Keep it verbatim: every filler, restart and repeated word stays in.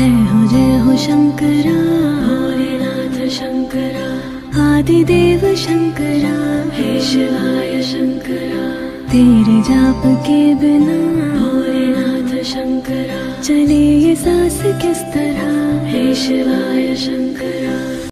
हो जय हो शंकरा, भोलेनाथ शंकरा, आदिदेव शंकरा, हे शिवाय शंकरा। तेरे जाप के बिना भोलेनाथ शंकरा चले ये सांस किस तरह, हे शिवाय शंकरा।